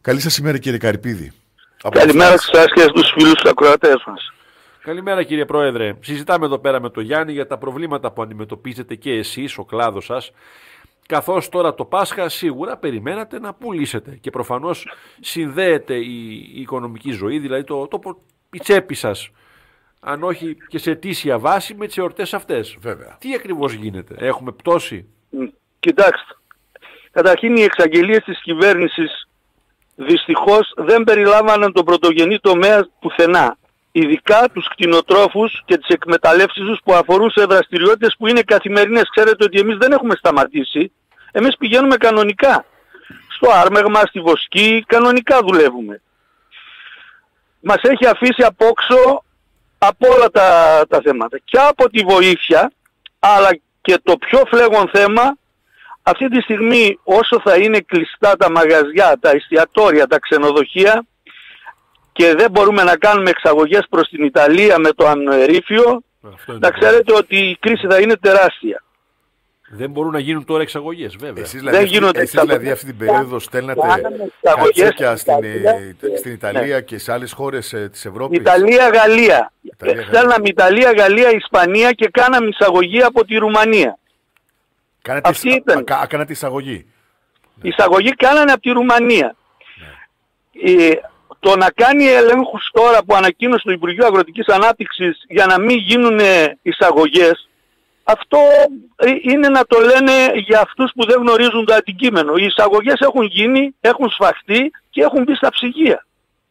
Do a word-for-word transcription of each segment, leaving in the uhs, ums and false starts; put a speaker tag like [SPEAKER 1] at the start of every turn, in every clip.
[SPEAKER 1] Καλή σας ημέρα, κύριε Καρυπίδη.
[SPEAKER 2] Καλημέρα σε εσάς και στους φίλους ακροατές μας.
[SPEAKER 3] Καλημέρα, κύριε Πρόεδρε. Συζητάμε εδώ πέρα με τον Γιάννη για τα προβλήματα που αντιμετωπίζετε και εσείς, ο κλάδος σας. Καθώς τώρα το Πάσχα σίγουρα περιμένατε να πουλήσετε και προφανώς συνδέεται η, η οικονομική ζωή, δηλαδή το, το, η τσέπη σας, αν όχι και σε αιτήσια βάση, με τις εορτές αυτές.
[SPEAKER 1] Βέβαια. Τι
[SPEAKER 3] ακριβώς γίνεται, έχουμε πτώση?
[SPEAKER 2] Κοιτάξτε, καταρχήν οι εξαγγελίες της κυβέρνησης δυστυχώς δεν περιλάμβαναν τον πρωτογενή τομέα πουθενά. Ειδικά τους κτηνοτρόφους και τις εκμεταλλεύσεις τους που αφορούσε δραστηριότητες που είναι καθημερινές. Ξέρετε ότι εμείς δεν έχουμε σταματήσει. Εμείς πηγαίνουμε κανονικά. Στο άρμεγμα, στη βοσκή, κανονικά δουλεύουμε. Μας έχει αφήσει απόξω από όλα τα, τα θέματα. Και από τη βοήθεια, αλλά και το πιο φλέγον θέμα, αυτή τη στιγμή όσο θα είναι κλειστά τα μαγαζιά, τα εστιατόρια, τα ξενοδοχεία, και δεν μπορούμε να κάνουμε εξαγωγές προς την Ιταλία με το αμνοερήφιο, να ξέρετε ότι η κρίση θα είναι τεράστια.
[SPEAKER 3] Δεν μπορούν να γίνουν τώρα εξαγωγές, βέβαια.
[SPEAKER 1] Εσείς δηλαδή, δεν γίνονται εσείς δηλαδή αυτή την περίοδο στέλνατε κατσίκια στην, στην Ιταλία ναι. και σε άλλες χώρες ε, της Ευρώπης?
[SPEAKER 2] Ιταλία, Γαλλία. Ιταλία, Στέλναμε Ιταλία, Γαλλία, Ισπανία και κάναμε εισαγωγή από τη Ρουμανία.
[SPEAKER 1] Κάνατε, αυτή ήταν. Α, κάνατε εισαγωγή.
[SPEAKER 2] Εισαγωγή κάνανε από τη Ρουμανία. Ναι. Ε, το να κάνει ελέγχους τώρα που ανακοίνωσε το Υπουργείο Αγροτικής Ανάπτυξης για να μην γίνουν εισαγωγές, αυτό είναι να το λένε για αυτούς που δεν γνωρίζουν το αντικείμενο. Οι εισαγωγές έχουν γίνει, έχουν σφαχτεί και έχουν μπει στα ψυγεία.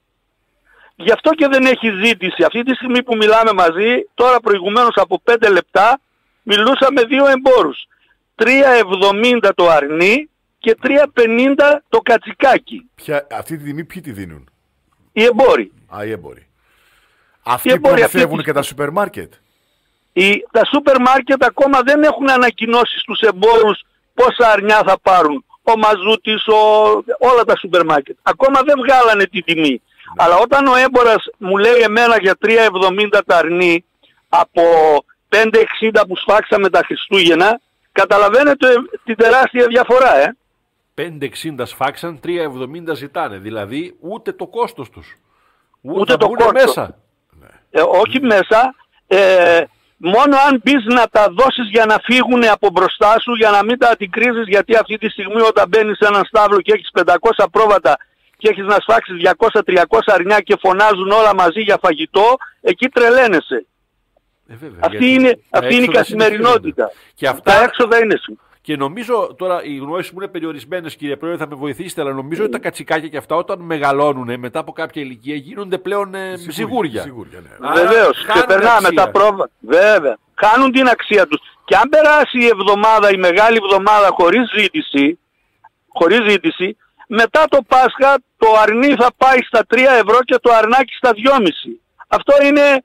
[SPEAKER 2] Γι' αυτό και δεν έχει ζήτηση. Αυτή τη στιγμή που μιλάμε μαζί, τώρα προηγουμένως από πέντε λεπτά, μιλούσαμε δύο εμπόρους. τρία εβδομήντα το αρνί και τρία πενήντα το κατσικάκι.
[SPEAKER 1] Ποια, αυτή τη τιμή ποιοι τη δίνουν?
[SPEAKER 2] Οι εμπόροι.
[SPEAKER 1] Α, οι εμπόροι. Αυτοί οι που προμηθεύουν και τα σούπερ μάρκετ.
[SPEAKER 2] Οι, τα σούπερ μάρκετ ακόμα δεν έχουν ανακοινώσει στους εμπόρους πόσα αρνιά θα πάρουν. Ο Μαζούτης, ο, όλα τα σούπερ μάρκετ. Ακόμα δεν βγάλανε τη τιμή. Ναι. Αλλά όταν ο έμπορας μου λέει εμένα για τρία εβδομήντα τα αρνί από πέντε εξήντα που σφάξαμε τα Χριστούγεννα, καταλαβαίνετε την τεράστια διαφορά, ε.
[SPEAKER 3] πέντε εξήντα σφάξαν, τρία εβδομήντα ζητάνε. Δηλαδή ούτε το κόστος τους.
[SPEAKER 2] Ούτε, ούτε το κόστος.
[SPEAKER 3] Μέσα.
[SPEAKER 2] Ε, όχι μέσα. Ε, μόνο αν μπεις να τα δώσεις για να φύγουν από μπροστά σου, για να μην τα αντικρίζεις, γιατί αυτή τη στιγμή όταν μπαίνεις σε έναν στάβλο και έχεις πεντακόσια πρόβατα και έχεις να σφάξεις διακόσια τριακόσια αρνιά και φωνάζουν όλα μαζί για φαγητό, εκεί τρελαίνεσαι. Ε, βέβαια, αυτή είναι, αυτή είναι η καθημερινότητα.
[SPEAKER 3] Και αυτά...
[SPEAKER 2] Τα έξοδα είναι σου.
[SPEAKER 3] Και νομίζω, τώρα οι γνώσεις μου είναι περιορισμένες, κύριε Πρόεδρε, θα με βοηθήσετε, αλλά νομίζω ότι τα κατσικάκια και αυτά όταν μεγαλώνουν μετά από κάποια ηλικία γίνονται πλέον ε, σιγούρια.
[SPEAKER 2] σιγούρια ναι. Βεβαίως, και περνάμε τα πρόβατα. Βέβαια, χάνουν την αξία τους. Και αν περάσει η εβδομάδα, η μεγάλη εβδομάδα χωρίς ζήτηση, χωρίς ζήτηση, μετά το Πάσχα το αρνί θα πάει στα τρία ευρώ και το αρνάκι στα δυόμισι. Αυτό είναι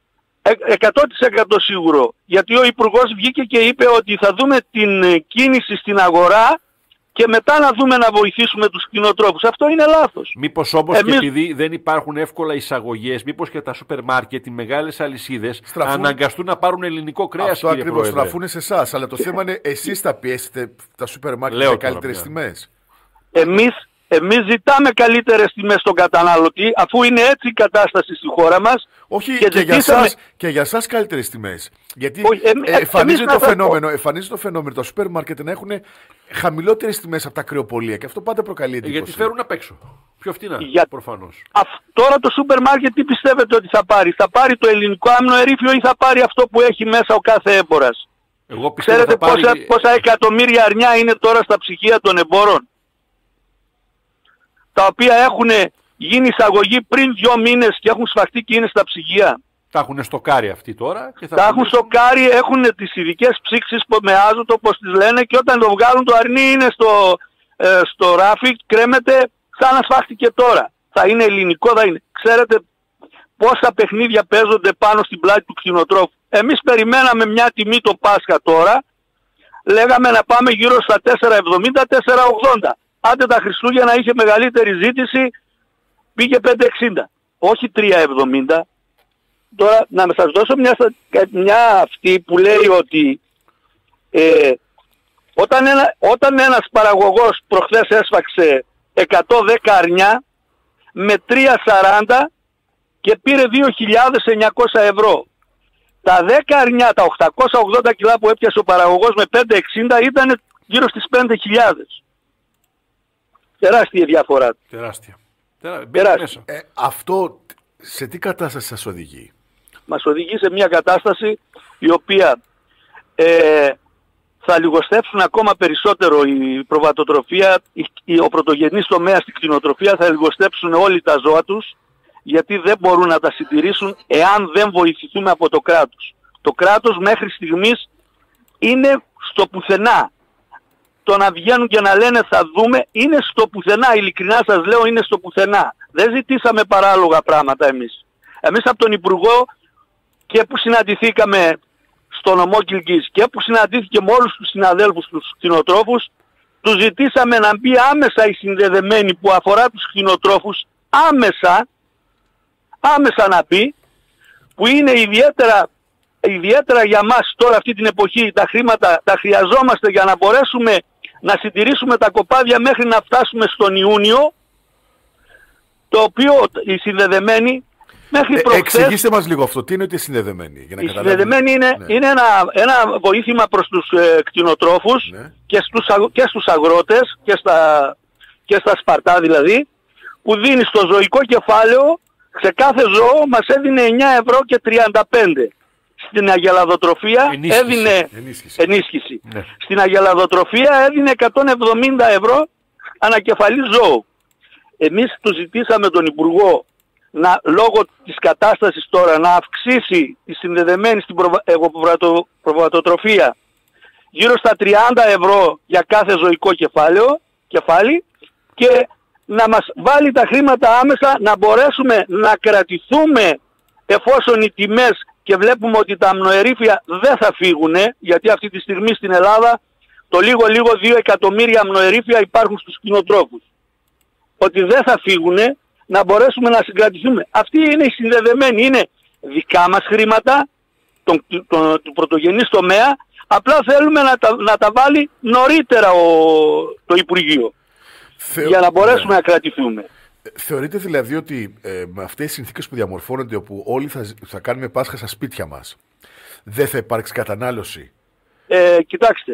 [SPEAKER 2] εκατό τοις εκατό σίγουρο, γιατί ο Υπουργός βγήκε και είπε ότι θα δούμε την κίνηση στην αγορά και μετά να δούμε να βοηθήσουμε τους κτηνοτρόφους. Αυτό είναι λάθος.
[SPEAKER 3] Μήπως όμως Εμείς... και επειδή δεν υπάρχουν εύκολα εισαγωγές, μήπως και τα σούπερ μάρκετ, οι μεγάλες αλυσίδες στραφούν... αναγκαστούν να πάρουν ελληνικό κρέας?
[SPEAKER 1] Αυτό ακριβώς, στραφούν σε εσάς, αλλά το θέμα είναι εσείς θα πιέσετε τα σούπερ μάρκετ με καλύτερες τιμές.
[SPEAKER 2] Εμείς Εμείς ζητάμε καλύτερες τιμές στον καταναλωτή, αφού είναι έτσι η κατάσταση στη χώρα μας.
[SPEAKER 1] Όχι, και, και, για, σας, και για σας καλύτερες τιμές. Γιατί Όχι, ε, ε, εμφανίζεται, το φαινόμενο, εμφανίζεται το φαινόμενο τα σούπερ μάρκετ να έχουν χαμηλότερες τιμές από τα κρεοπολία και αυτό πάντα προκαλεί εντύπωση.
[SPEAKER 3] Γιατί φέρουν απ' έξω. Πιο φτηνά,
[SPEAKER 2] για...
[SPEAKER 3] προφανώς.
[SPEAKER 2] Α, τώρα το σούπερ μάρκετ τι πιστεύετε ότι θα πάρει? Θα πάρει το ελληνικό αμνοερήφιο ή θα πάρει αυτό που έχει μέσα ο κάθε έμπορας?
[SPEAKER 3] Εγώ
[SPEAKER 2] Ξέρετε
[SPEAKER 3] πάρει...
[SPEAKER 2] πόσα, πόσα εκατομμύρια αρνιά είναι τώρα στα ψυγεία των εμπόρων, τα οποία έχουν γίνει εισαγωγή πριν δύο μήνες και έχουν σφαχτεί και είναι στα ψυγεία.
[SPEAKER 3] Τα έχουν στοκάρει αυτοί τώρα. Και θα
[SPEAKER 2] τα έχουν στοκάρει, έχουν τις ειδικές ψήξεις με άζωτο, όπως τις λένε, και όταν το βγάλουν το αρνί είναι στο, ε, στο ράφι, κρέμεται σαν να σφάχτηκε τώρα. Θα είναι ελληνικό, θα είναι. Ξέρετε πόσα παιχνίδια παίζονται πάνω στην πλάτη του κτηνοτρόφου? Εμείς περιμέναμε μια τιμή το Πάσχα τώρα, λέγαμε να πάμε γύρω στα τέσσερα εβδομήντα με τέσσερα ογδόντα. Άντε τα Χριστούγεννα είχε μεγαλύτερη ζήτηση, πήγε πέντε εξήντα. Όχι τρία εβδομήντα. Τώρα να σας δώσω μια, μια αυτή που λέει ότι ε, όταν, ένα, όταν ένας παραγωγός προχθές έσφαξε εκατόν δέκα αρνιά με τρία σαράντα και πήρε δύο χιλιάδες εννιακόσια ευρώ. Τα δέκα αρνιά, τα οκτακόσια ογδόντα κιλά που έπιασε ο παραγωγός με πέντε εξήντα ήταν γύρω στις πέντε χιλιάδες. Τεράστια διαφορά.
[SPEAKER 3] Τεράστια.
[SPEAKER 2] Τεράστια.
[SPEAKER 1] Ε, αυτό σε τι κατάσταση σας οδηγεί?
[SPEAKER 2] Μας οδηγεί σε μια κατάσταση η οποία ε, θα λιγοστέψουν ακόμα περισσότερο η προβατοτροφία, η, ο πρωτογενής τομέας στην κτηνοτροφία θα λιγοστέψουν όλοι τα ζώα τους, γιατί δεν μπορούν να τα συντηρήσουν εάν δεν βοηθηθούμε από το κράτος. Το κράτος μέχρι στιγμής είναι στο πουθενά. Το να βγαίνουν και να λένε θα δούμε είναι στο πουθενά, ειλικρινά σας λέω είναι στο πουθενά. Δεν ζητήσαμε παράλογα πράγματα εμείς. Εμείς από τον Υπουργό και που συναντηθήκαμε στο νομό Κιλκής και που συναντήθηκε με όλους τους συναδέλφους τους κτηνοτρόφους, τους ζητήσαμε να μπει άμεσα η συνδεδεμένη που αφορά τους κτηνοτρόφους, άμεσα, άμεσα να μπει, που είναι ιδιαίτερα, ιδιαίτερα για μας τώρα αυτή την εποχή, τα χρήματα τα χρειαζόμαστε για να μπορέσουμε να συντηρήσουμε τα κοπάδια μέχρι να φτάσουμε στον Ιούνιο, το οποίο οι συνδεδεμένοι μέχρι προχθές...
[SPEAKER 1] Εξηγήστε μας λίγο αυτό, τι είναι ότι είναι συνδεδεμένοι? Για να
[SPEAKER 2] η συνδεδεμένη είναι, ναι. είναι ένα, ένα βοήθημα προς τους ε, κτηνοτρόφους, ναι. και, στους, και στους αγρότες και στα, και στα Σπαρτά δηλαδή, που δίνει στο ζωικό κεφάλαιο, σε κάθε ζώο μας έδινε εννιά ευρώ και τριάντα πέντε. Στην αγελαδοτροφία ενίσχυση. έδινε ενίσχυση. ενίσχυση. Ναι. Στην αγελαδοτροφία έδινε εκατόν εβδομήντα ευρώ ανακεφαλή ζώου. Εμείς του ζητήσαμε τον Υπουργό να, λόγω της κατάστασης τώρα, να αυξήσει τη συνδεδεμένη στην προβατο, προβατοτροφία γύρω στα τριάντα ευρώ για κάθε ζωικό κεφάλαιο, κεφάλι, και να μας βάλει τα χρήματα άμεσα να μπορέσουμε να κρατηθούμε εφόσον οι τιμές, και βλέπουμε ότι τα αμνοερήφια δεν θα φύγουν, γιατί αυτή τη στιγμή στην Ελλάδα το λίγο λίγο δύο εκατομμύρια αμνοερήφια υπάρχουν στους κτηνοτρόφους. Ότι δεν θα φύγουν, να μπορέσουμε να συγκρατηθούμε. Αυτή είναι η συνδεδεμένη, είναι δικά μας χρήματα, τον, τον, τον, του πρωτογενής τομέα, απλά θέλουμε να τα, να τα βάλει νωρίτερα ο, το Υπουργείο, Θεω... για να μπορέσουμε ναι. να κρατηθούμε.
[SPEAKER 1] Θεωρείτε δηλαδή ότι ε, με αυτές τις συνθήκες που διαμορφώνονται, όπου όλοι θα, θα κάνουμε Πάσχα στα σπίτια μας, δεν θα υπάρξει κατανάλωση?
[SPEAKER 2] Ε, κοιτάξτε,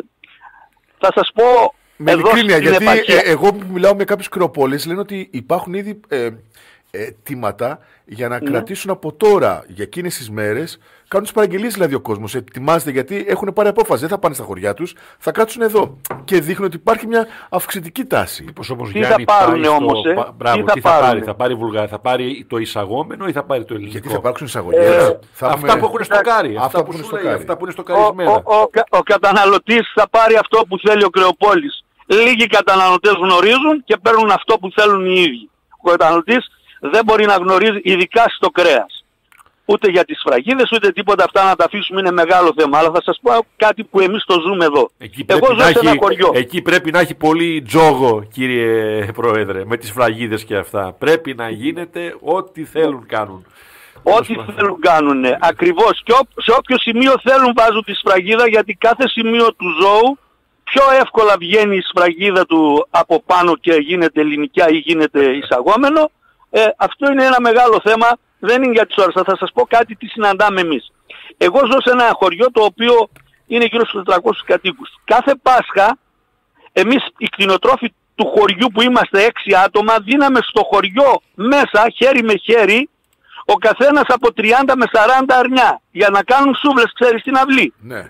[SPEAKER 2] θα σας πω
[SPEAKER 1] με
[SPEAKER 2] εδώ
[SPEAKER 1] ειλικρίνεια, γιατί
[SPEAKER 2] επαρχία...
[SPEAKER 1] ε, εγώ που μιλάω με κάποιους κρεοπόλες λένε ότι υπάρχουν ήδη ε, ε, τίματα για να ναι. κρατήσουν από τώρα, για εκείνες τις μέρες, κάνουν τις παραγγελίες δηλαδή ο κόσμος, ετοιμάζεται, γιατί έχουν πάρει απόφαση, δεν θα πάνε στα χωριά τους, θα κάτσουν εδώ και δείχνουν ότι υπάρχει μια αυξητική τάση.
[SPEAKER 3] Μήπως όμως
[SPEAKER 2] τι θα πάρουν όμως, ε?
[SPEAKER 3] Μπράβο, τι, τι θα, θα πάρει, θα πάρει βουλγαρία, θα πάρει το εισαγόμενο ή θα πάρει το ελληνικό?
[SPEAKER 1] Γιατί θα υπάρξουν εισαγωγές. Ε,
[SPEAKER 3] θα αυτά έχουμε... που έχουν στο κάρι, αυτά, αυτά που, που, σου λέει, αυτά που είναι στο καρισμένα.
[SPEAKER 2] Ο, ο, ο, ο καταναλωτής θα πάρει αυτό που θέλει ο κρεοπόλης. Λίγοι καταναλωτές γνωρίζουν και παίρνουν αυτό που θέλουν οι ίδιοι. Ο καταναλωτής δεν μπορεί να γνωρίζει, ειδικά στο κρέας. Ούτε για τις σφραγίδες, ούτε τίποτα, αυτά να τα αφήσουμε, είναι μεγάλο θέμα. Αλλά θα σας πω κάτι που εμείς το ζούμε εδώ.
[SPEAKER 3] Εκεί Εγώ ζω σε έχει, ένα χωριό. Εκεί πρέπει να έχει πολύ τζόγο, κύριε Πρόεδρε, με τις σφραγίδες και αυτά. Πρέπει να γίνεται ό,τι θέλουν κάνουν.
[SPEAKER 2] Ό,τι θέλουν κάνουν, ναι. Ακριβώς. Και ό, σε όποιο σημείο θέλουν βάζουν τη σφραγίδα, γιατί κάθε σημείο του ζώου πιο εύκολα βγαίνει η σφραγίδα του από πάνω και γίνεται ελληνικά ή γίνεται εισαγόμενο. Ε, αυτό είναι ένα μεγάλο θέμα, δεν είναι για τις ώρες. Θα σας πω κάτι τι συναντάμε εμείς. Εγώ ζω σε ένα χωριό το οποίο είναι γύρω στους τετρακόσιους κατοίκους. Κάθε Πάσχα εμείς οι κτηνοτρόφοι του χωριού που είμαστε έξι άτομα δίναμε στο χωριό μέσα χέρι με χέρι ο καθένας από τριάντα με σαράντα αρνιά για να κάνουν σούβλες, ξέρεις, στην αυλή.
[SPEAKER 1] Ναι.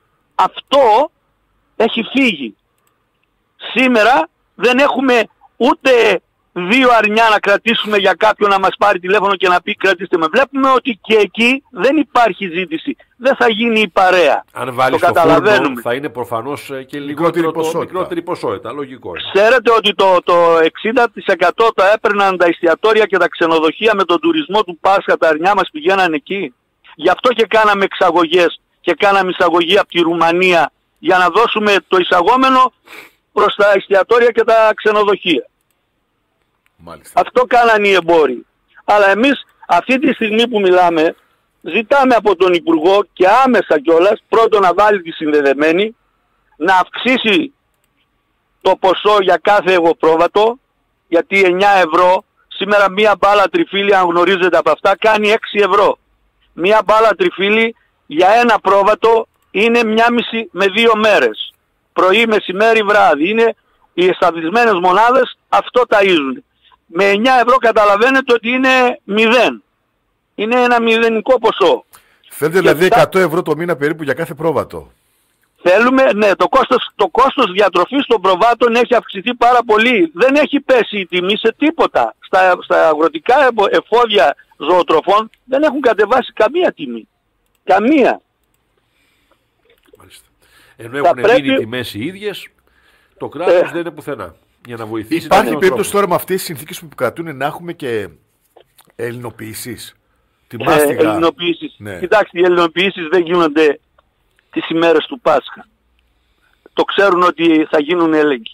[SPEAKER 2] Αυτό έχει φύγει. Σήμερα δεν έχουμε ούτε δύο αρνιά να κρατήσουμε για κάποιον να μας πάρει τηλέφωνο και να πει κρατήστε με. Βλέπουμε ότι και εκεί δεν υπάρχει ζήτηση. Δεν θα γίνει η παρέα.
[SPEAKER 3] Αν βάλεις το, το φούρνο θα είναι προφανώς και λιγότερο το μικρότερη ποσότητα. Λογικό.
[SPEAKER 2] Ξέρετε ότι το, το εξήντα τοις εκατό τα έπαιρναν τα εστιατόρια και τα ξενοδοχεία με τον τουρισμό του Πάσχα, τα αρνιά μας πηγαίναν εκεί. Γι' αυτό και κάναμε εξαγωγές και κάναμε εισαγωγή από τη Ρουμανία για να δώσουμε το εισαγόμενο προς τα εστιατόρια και τα ξενοδοχεία. Μάλιστα. Αυτό κάνανε οι εμπόροι. Αλλά εμείς αυτή τη στιγμή που μιλάμε ζητάμε από τον Υπουργό και άμεσα κιόλας πρώτον να βάλει τη συνδεδεμένη, να αυξήσει το ποσό για κάθε εγωπρόβατο, γιατί εννιά ευρώ, σήμερα μία μπάλα τριφύλι, αν γνωρίζετε από αυτά, κάνει έξι ευρώ. Μία μπάλα τριφύλι για ένα πρόβατο είναι μία μισή με δύο μέρες. Πρωί, μεσημέρι, βράδυ. Είναι οι εσταθισμένες μονάδες, αυτό ταΐζουν. Με εννιά ευρώ καταλαβαίνετε ότι είναι μηδέν. Είναι ένα μηδενικό ποσό.
[SPEAKER 1] Θέλετε δηλαδή εκατό ευρώ το μήνα περίπου για κάθε πρόβατο.
[SPEAKER 2] Θέλουμε, ναι, το κόστος, το κόστος διατροφής των προβάτων έχει αυξηθεί πάρα πολύ. Δεν έχει πέσει η τιμή σε τίποτα. Στα, στα αγροτικά εφόδια ζωοτροφών δεν έχουν κατεβάσει καμία τιμή. Καμία.
[SPEAKER 3] Μάλιστα. Ενώ έχουν
[SPEAKER 2] πρέπει...
[SPEAKER 3] μείνει τιμές οι ίδιες, το κράτος ε... δεν είναι πουθενά. Για να βοηθήσει.
[SPEAKER 1] Υπάρχει περίπτωση τώρα με αυτές τις συνθήκες που κρατούν να έχουμε και ελληνοποιήσεις.
[SPEAKER 2] Ε, ελληνοποιήσεις. Ναι. Κοιτάξτε, οι ελληνοποιήσεις δεν γίνονται τις ημέρες του Πάσχα. Το ξέρουν ότι θα γίνουν έλεγχοι.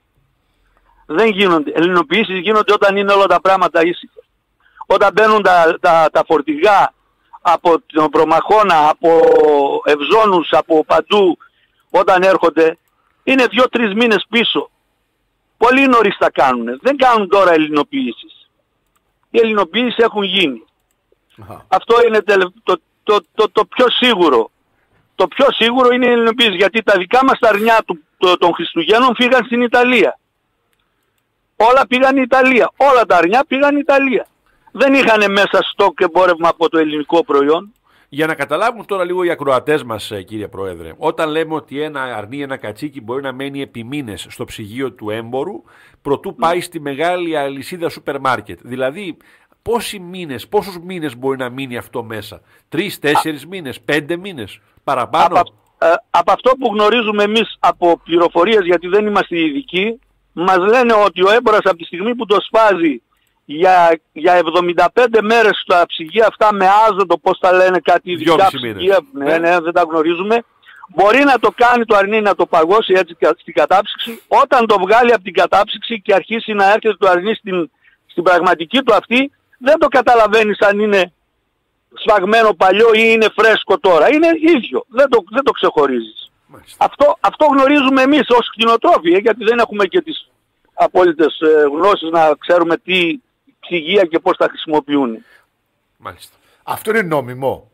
[SPEAKER 2] Δεν γίνονται. Ελληνοποιήσεις γίνονται όταν είναι όλα τα πράγματα ήσυχα. Όταν μπαίνουν τα, τα, τα φορτηγά από τον Προμαχώνα, από Ευζώνους, από παντού, όταν έρχονται, είναι δύο-τρεις μήνες πίσω. Πολύ νωρίς τα κάνουν. Δεν κάνουν τώρα ελληνοποιήσεις. Οι ελληνοποιήσεις έχουν γίνει. Αχα. Αυτό είναι το, το, το, το, το πιο σίγουρο. Το πιο σίγουρο είναι η ελληνοποίηση, γιατί τα δικά μας τα αρνιά του, το, των Χριστουγέννων φύγαν στην Ιταλία. Όλα πήγαν στην Ιταλία. Όλα τα αρνιά πήγαν στην Ιταλία. Δεν είχαν μέσα στόκ εμπόρευμα από το ελληνικό προϊόν.
[SPEAKER 3] Για να καταλάβουν τώρα λίγο οι ακροατές μας, κύριε Πρόεδρε, όταν λέμε ότι ένα αρνί, ένα κατσίκι μπορεί να μένει επί μήνες στο ψυγείο του έμπορου, προτού πάει στη μεγάλη αλυσίδα σούπερ μάρκετ. Δηλαδή, πόσοι μήνες, πόσους μήνες μπορεί να μείνει αυτό μέσα? Τρεις, τέσσερις μήνες, πέντε μήνες, παραπάνω?
[SPEAKER 2] Από, ε, από αυτό που γνωρίζουμε εμείς από πληροφορίες, γιατί δεν είμαστε ειδικοί, μας λένε ότι ο έμπορας από τη στιγμή που το σφάζει για, για εβδομήντα πέντε μέρες στα ψυγεία αυτά με άζωτο, πώς τα λένε, κάτι ειδικά ψυγεία, ναι, ναι, δεν τα γνωρίζουμε, μπορεί να το κάνει το αρνί, να το παγώσει έτσι στην κατάψυξη. Όταν το βγάλει από την κατάψυξη και αρχίσει να έρχεται το αρνί στην, στην πραγματική του αυτή, δεν το καταλαβαίνεις αν είναι σφαγμένο παλιό ή είναι φρέσκο τώρα. Είναι ίδιο. Δεν το, δεν το ξεχωρίζεις. Αυτό, αυτό γνωρίζουμε εμείς ως κτηνοτρόφοι, ε, γιατί δεν έχουμε και τις απόλυτες ε, γνώσεις να ξέρουμε τι ψυγεία και πώς τα χρησιμοποιούν.
[SPEAKER 3] Μάλιστα.
[SPEAKER 1] Αυτό είναι νόμιμο?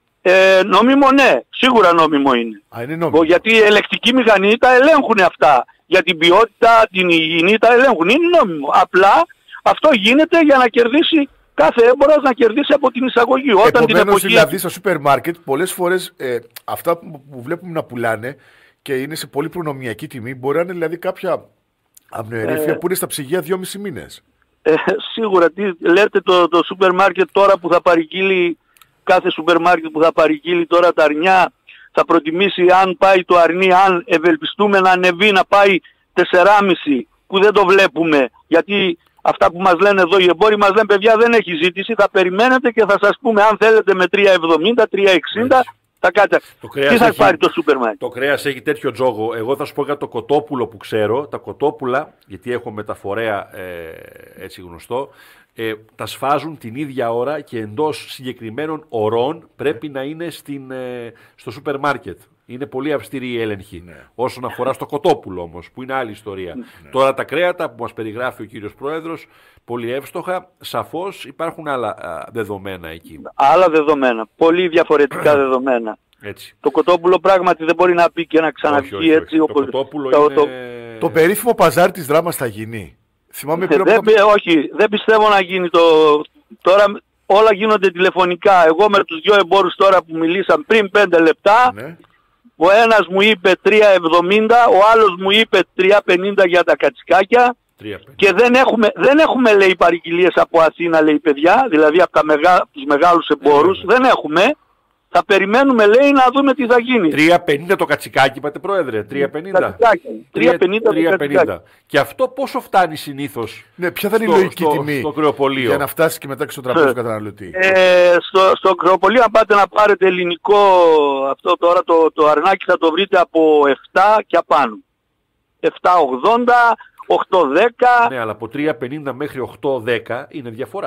[SPEAKER 2] Ε, νόμιμο, ναι. Σίγουρα νόμιμο είναι.
[SPEAKER 1] Α, είναι νόμιμο.
[SPEAKER 2] Γιατί οι ελεκτικοί μηχανοί τα ελέγχουν αυτά. Για την ποιότητα, την υγιεινή τα ελέγχουν. Είναι νόμιμο. Απλά αυτό γίνεται για να κερδίσει κάθε έμπορας, να κερδίσει από την εισαγωγή. Όταν
[SPEAKER 1] Επομένως,
[SPEAKER 2] την εποχή...
[SPEAKER 1] δηλαδή στα σούπερ μάρκετ πολλές φορές ε, αυτά που, που βλέπουμε να πουλάνε και είναι σε πολύ προνομιακή τιμή, μπορεί να είναι δηλαδή κάποια αμνοερήφια ε... που είναι στα ψυγεία δυόμισι μήνες.
[SPEAKER 2] Ε, σίγουρα. Τι λέτε, το, το σούπερ μάρκετ τώρα που θα παρηγγείλει, κάθε σούπερ μάρκετ που θα παρηγγείλει τώρα τα αρνιά, θα προτιμήσει, αν πάει το αρνί, αν ευελπιστούμε να ανεβεί, να πάει τεσσεράμισι, που δεν το βλέπουμε, γιατί αυτά που μας λένε εδώ οι εμπόροι μας λένε, παιδιά, δεν έχει ζήτηση, θα περιμένετε και θα σας πούμε αν θέλετε με τρία εβδομήντα, τρία εξήντα, θα κάτσε. Τι θα
[SPEAKER 3] έχει,
[SPEAKER 2] πάρει το σούπερ μάρκετ?
[SPEAKER 3] Το κρέας έχει τέτοιο τζόγο. Εγώ θα σου πω για το κοτόπουλο που ξέρω. Τα κοτόπουλα, γιατί έχω μεταφορέα ε, έτσι γνωστό, ε, τα σφάζουν την ίδια ώρα και εντός συγκεκριμένων ωρών πρέπει να είναι στην, ε, στο σούπερ μάρκετ. Είναι πολύ αυστηρή η έλεγχη. Ναι. Όσον αφορά στο κοτόπουλο όμως, που είναι άλλη ιστορία. Ναι. Τώρα τα κρέατα που μας περιγράφει ο κύριος Πρόεδρος, πολύ εύστοχα, σαφώς υπάρχουν άλλα α, δεδομένα εκεί.
[SPEAKER 2] Άλλα δεδομένα, πολύ διαφορετικά δεδομένα.
[SPEAKER 3] Έτσι.
[SPEAKER 2] Το κοτόπουλο πράγματι δεν μπορεί να πει και να ξαναβγεί όχι, όχι, όχι. έτσι.
[SPEAKER 3] Το
[SPEAKER 2] όπως...
[SPEAKER 3] κοτόπουλο
[SPEAKER 2] το,
[SPEAKER 3] είναι...
[SPEAKER 2] το...
[SPEAKER 1] το περίφημο παζάρι της δράμας θα γίνει. Θυμάμαι
[SPEAKER 2] δεν, δεν, το... Όχι, δεν πιστεύω να γίνει το... Τώρα όλα γίνονται τηλεφωνικά. Εγώ με τους δυο εμπόρους τώρα που μιλήσαν πριν πέντε λεπτά, ναι. Ο ένας μου είπε τρία εβδομήντα, ο άλλος μου είπε τρία πενήντα για τα κατσικάκια και δεν έχουμε, δεν έχουμε λέει παρηγγελίες από Αθήνα, λέει παιδιά, δηλαδή από τα μεγά, τους μεγάλους εμπόρους, δεν έχουμε. Θα περιμένουμε, λέει, να δούμε τι θα γίνει.
[SPEAKER 3] τρία πενήντα το κατσικάκι, είπατε Πρόεδρε, τρία πενήντα.
[SPEAKER 2] τρία πενήντα το κατσικάκι.
[SPEAKER 3] Και αυτό πόσο φτάνει συνήθως?
[SPEAKER 1] Ναι, ποια θα είναι η λογική
[SPEAKER 3] στο,
[SPEAKER 1] τιμή
[SPEAKER 3] στο κρεοπωλείο,
[SPEAKER 1] για να φτάσει και μετά και στο τραπέζι του καταναλωτή?
[SPEAKER 2] Ε, στο, στο κρεοπωλείο, αν πάτε να πάρετε ελληνικό, αυτό τώρα το, το αρνάκι θα το βρείτε από επτά και απάνω. επτά ογδόντα, οκτώ δέκα.
[SPEAKER 3] Ναι, αλλά από τρία πενήντα μέχρι οκτώ δέκα είναι διαφορά.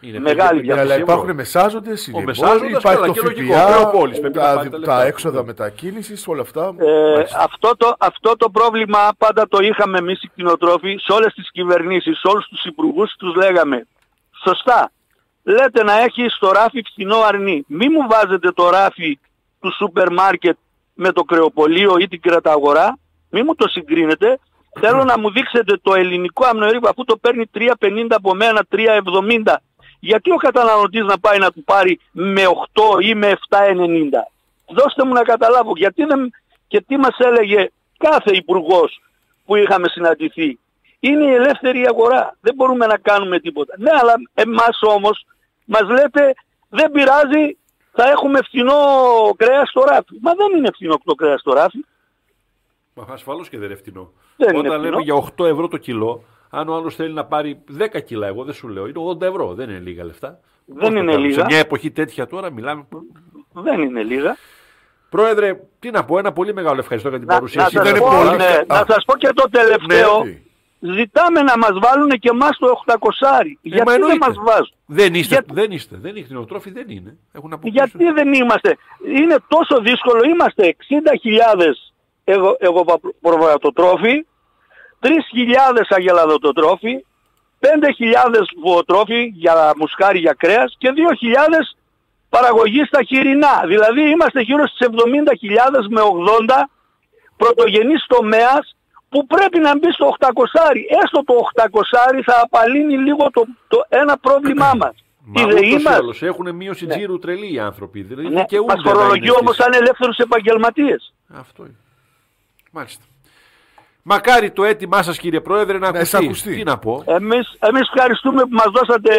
[SPEAKER 3] Είναι
[SPEAKER 2] μεγάλη
[SPEAKER 3] πέντε-
[SPEAKER 1] Αλλά
[SPEAKER 2] διαφορά.
[SPEAKER 1] υπάρχουν μεσάζοντες,
[SPEAKER 3] Ο
[SPEAKER 1] είναι
[SPEAKER 3] μεσάζοντας,
[SPEAKER 1] υπάρχει
[SPEAKER 3] καλά,
[SPEAKER 1] το
[SPEAKER 3] και λογικό,
[SPEAKER 1] ΦΠΑ,
[SPEAKER 3] Ακρόπολης, πρέπει να
[SPEAKER 1] τα,
[SPEAKER 3] πάρει τα
[SPEAKER 1] τα
[SPEAKER 3] λεφτά.
[SPEAKER 1] έξοδα μετακίνησης, όλα αυτά.
[SPEAKER 2] Ε, αυτό, το, αυτό το πρόβλημα πάντα το είχαμε εμείς οι κτηνοτρόφοι σε όλες τις κυβερνήσεις, σε όλους τους υπουργούς, τους λέγαμε. Σωστά. Λέτε να έχει στο ράφι φθηνό αρνί. Μη μου βάζετε το ράφι του σούπερ μάρκετ με το κρεοπωλείο ή την κραταγορά. Μη μου το συγκρίνετε. Θέλω να μου δείξετε το ελληνικό αμνοερίπα, αφού το παίρνει τρία πενήντα από μένα, τρία εβδομήντα. Γιατί ο καταναλωτής να πάει να του πάρει με οκτώ ή με επτά ενενήντα. Δώστε μου να καταλάβω. Γιατί δεν... Και τι μας έλεγε κάθε υπουργός που είχαμε συναντηθεί. Είναι η ελεύθερη αγορά. Δεν μπορούμε να κάνουμε τίποτα. Ναι, αλλά εμάς όμως μας λέτε δεν πειράζει, θα έχουμε φθηνό κρέας στο ράφι. Μα δεν είναι φθηνό το κρέας στο ράφι.
[SPEAKER 3] Μα ασφαλώς και δεν είναι φτηνό.
[SPEAKER 2] Δεν είναι
[SPEAKER 3] Όταν
[SPEAKER 2] φτηνό.
[SPEAKER 3] λέμε για οκτώ ευρώ το κιλό, αν ο άλλος θέλει να πάρει δέκα κιλά, εγώ δεν σου λέω, είναι ογδόντα ευρώ. Δεν είναι λίγα λεφτά.
[SPEAKER 2] Δεν
[SPEAKER 3] Πώς το
[SPEAKER 2] είναι
[SPEAKER 3] κάνουμε?
[SPEAKER 2] λίγα.
[SPEAKER 3] Σε μια εποχή τέτοια τώρα μιλάμε.
[SPEAKER 2] Δεν είναι λίγα.
[SPEAKER 3] Πρόεδρε, τι να πω, ένα πολύ μεγάλο ευχαριστώ για την
[SPEAKER 2] Να, να,
[SPEAKER 3] παρουσίαση.
[SPEAKER 2] σας
[SPEAKER 1] είναι
[SPEAKER 2] πω,
[SPEAKER 1] πολύ-
[SPEAKER 2] ναι,
[SPEAKER 1] Α.
[SPEAKER 2] να σας πω και το τελευταίο.
[SPEAKER 1] Ναι.
[SPEAKER 2] Ζητάμε να μας βάλουν και εμάς το οκτακόσια. Γιατί
[SPEAKER 3] μα
[SPEAKER 2] δεν
[SPEAKER 3] εννοείται.
[SPEAKER 2] μας βάζουν.
[SPEAKER 3] Δεν είστε,
[SPEAKER 2] Για-
[SPEAKER 3] δεν είστε, δεν είναι κτηνοτρόφοι, δεν είναι. Έχουν αποκλείσει.
[SPEAKER 2] Γιατί δεν είμαστε. Είναι τόσο δύσκολο. Είμαστε εξήντα χιλιάδες εγώ, εγώ προβατοτρόφοι, τρεις χιλιάδες αγελαδοτρόφοι, πέντε χιλιάδες βοοτρόφοι για μουσκάρι για κρέας και δύο χιλιάδες παραγωγή στα χοιρινά. Δηλαδή είμαστε γύρω στις εβδομήντα χιλιάδες με ογδόντα πρωτογενής τομέας που πρέπει να μπει στο οκτακόσια. Έστω το οκτακόσια θα απαλύνει λίγο το, το ένα πρόβλημά μας.
[SPEAKER 3] Μα
[SPEAKER 2] Η
[SPEAKER 3] ούτως
[SPEAKER 2] ΔΕΗ
[SPEAKER 3] ή
[SPEAKER 2] μας,
[SPEAKER 3] άλλως έχουν μείωση
[SPEAKER 2] Ναι.
[SPEAKER 3] τζίρου τρελή οι άνθρωποι. Δηλαδή
[SPEAKER 2] ναι,
[SPEAKER 3] δικαιούνται
[SPEAKER 2] μας
[SPEAKER 3] να
[SPEAKER 2] φορολογεί
[SPEAKER 3] είναι
[SPEAKER 2] όμως
[SPEAKER 3] στις-
[SPEAKER 2] σαν ελεύθερους επαγγελματίες.
[SPEAKER 3] Αυτό είναι. Μάλιστα. Μακάρι το αίτημά σας κύριε Πρόεδρε να ακουστεί.
[SPEAKER 1] εισακουστεί.
[SPEAKER 3] Τι να πω.
[SPEAKER 2] Εμείς, εμείς ευχαριστούμε που μας δώσατε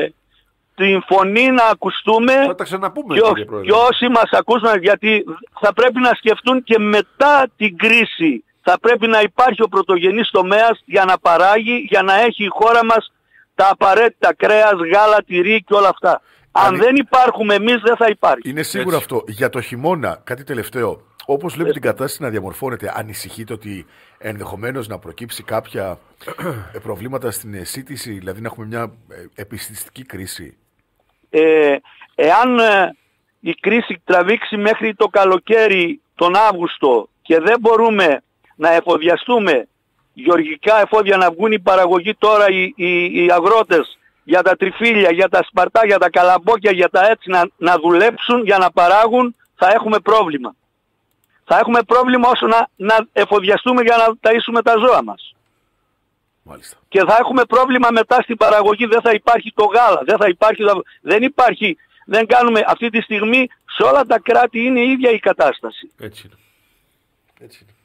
[SPEAKER 2] την φωνή να ακουστούμε
[SPEAKER 3] Θα τα ξαναπούμε
[SPEAKER 2] και, ό-
[SPEAKER 3] κύριε Πρόεδρε.
[SPEAKER 2] και όσοι μας ακούσουν, γιατί θα πρέπει να σκεφτούν και μετά την κρίση θα πρέπει να υπάρχει ο πρωτογενής τομέας για να παράγει, για να έχει η χώρα μας τα απαραίτητα κρέας, γάλα, τυρί και όλα αυτά. Αν
[SPEAKER 1] Αν-
[SPEAKER 2] δεν υπάρχουμε εμείς δεν θα υπάρχει.
[SPEAKER 1] Είναι σίγουρο
[SPEAKER 3] Έτσι.
[SPEAKER 1] αυτό. Για το χειμώνα, κάτι τελευταίο. Όπως βλέπετε την κατάσταση να διαμορφώνεται, ανησυχείτε ότι ενδεχομένως να προκύψει κάποια ε, προβλήματα στην σύντηση, δηλαδή να έχουμε μια ε, επιστημιστική κρίση.
[SPEAKER 2] Ε, εάν ε, η κρίση τραβήξει μέχρι το καλοκαίρι τον Αύγουστο και δεν μπορούμε να εφοδιαστούμε γεωργικά εφόδια, να βγουν οι παραγωγοί τώρα οι, οι, οι αγρότες για τα τριφύλια, για τα σπαρτά, για τα καλαμπόκια, για τα έτσι να, να δουλέψουν για να παράγουν, θα έχουμε πρόβλημα. Θα έχουμε πρόβλημα όσο να, να εφοδιαστούμε για να ταΐσουμε τα ζώα μας.
[SPEAKER 1] Μάλιστα.
[SPEAKER 2] Και θα έχουμε πρόβλημα μετά στην παραγωγή, δεν θα υπάρχει το γάλα, δεν θα υπάρχει, δεν υπάρχει, δεν κάνουμε αυτή τη στιγμή, σε όλα τα κράτη είναι η ίδια η κατάσταση.
[SPEAKER 3] Έτσι είναι. Έτσι είναι.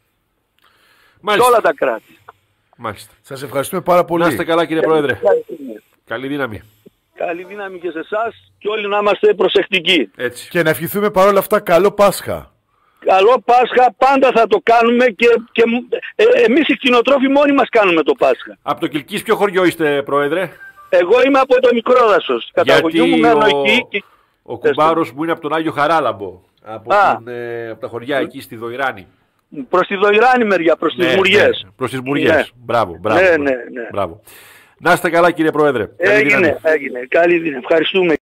[SPEAKER 2] Σε
[SPEAKER 3] Μάλιστα.
[SPEAKER 2] όλα τα κράτη.
[SPEAKER 3] Μάλιστα.
[SPEAKER 1] Σας ευχαριστούμε πάρα πολύ.
[SPEAKER 3] Να είστε καλά κύριε Πρόεδρε. Καλή δύναμη.
[SPEAKER 2] Καλή δύναμη και σε εσάς και όλοι να είμαστε προσεκτικοί.
[SPEAKER 3] Έτσι.
[SPEAKER 1] Και να ευχηθούμε παρόλα αυτά καλό Πάσχα.
[SPEAKER 2] Καλό Πάσχα, πάντα θα το κάνουμε και, και ε, εμείς οι κτηνοτρόφοι μόνοι μας κάνουμε το Πάσχα.
[SPEAKER 3] Από το Κιλκής ποιο χωριό είστε Πρόεδρε?
[SPEAKER 2] Εγώ είμαι από το Μικρόδασος. Καταγωγή μου μένω
[SPEAKER 3] ο,
[SPEAKER 2] εκεί. Και...
[SPEAKER 3] ο κουμπάρος μου είναι από τον Άγιο Χαράλαμπο. Από,
[SPEAKER 2] Α.
[SPEAKER 3] την, ε, από τα χωριά εκεί στη Δοϊράνη.
[SPEAKER 2] Προς τη Δοϊράνη μεριά, προς τις
[SPEAKER 3] Ναι,
[SPEAKER 2] Μουριές.
[SPEAKER 3] ναι, προς τις Μουριές.
[SPEAKER 2] Ναι.
[SPEAKER 3] Μπράβο, μπράβο.
[SPEAKER 2] Ναι,
[SPEAKER 3] μπράβο.
[SPEAKER 2] ναι, ναι.
[SPEAKER 3] Μπράβο. Να είστε καλά κύριε Πρόεδρε. Καλή δύναμη.
[SPEAKER 2] Έγινε, έγινε. Καλή δύναμη. Ευχαριστούμε.